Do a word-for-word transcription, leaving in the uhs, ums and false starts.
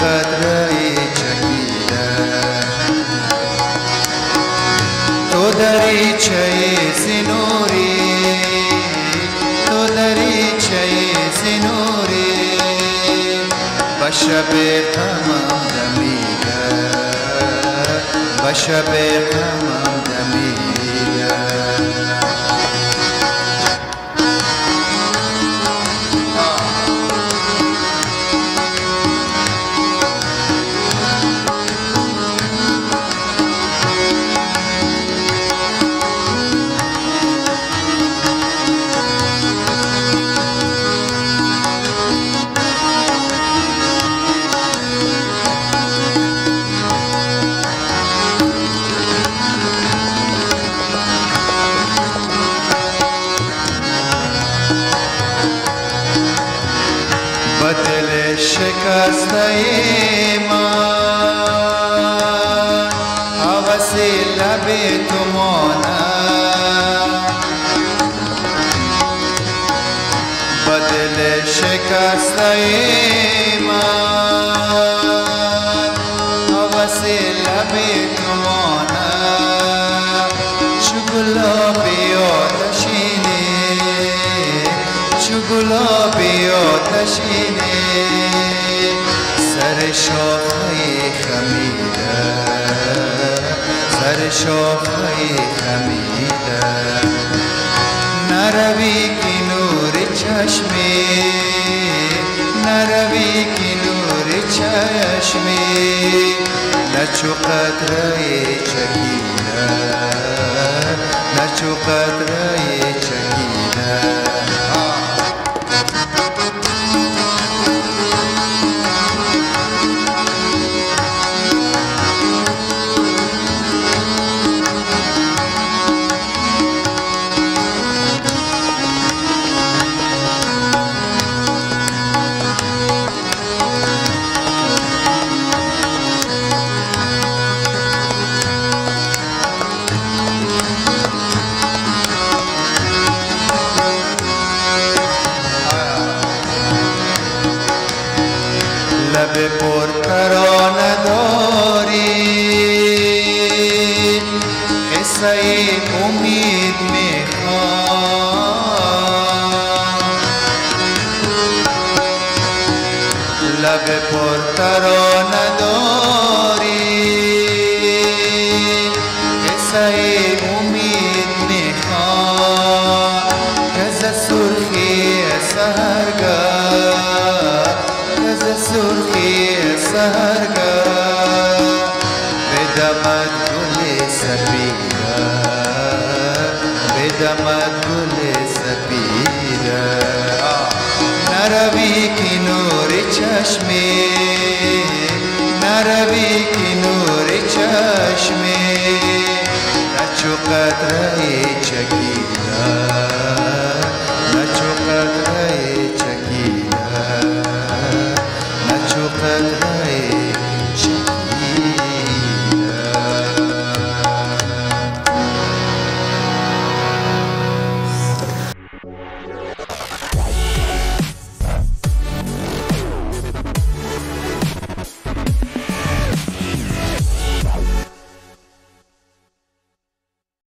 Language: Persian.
قطره چکیده تو دریچه زنوری تو دریچه زنوری به شب غمم دمیده به شب غمم دمیده بدل شکسته من حوث لب تو مانم بدل شکسته من حوث لب تو مانم چو گلابی آتشینی چو گلابی آتشینی سر شاخه خمیده سر شاخه خمیده نروی که نور چشمی نروی که نور چشمی نچو قطره چکیده نچو قطره چکیده لب پر ترانه داری قصه امید میخوام لب پر ترانه داری قصه امید میخوام که ز سرخی سحرگاه سرخی سحرگاه بدمد گل سپیده بدمد گل سپیده نروی که نور چشمی نروی که نور چشمی نچو قطره چکی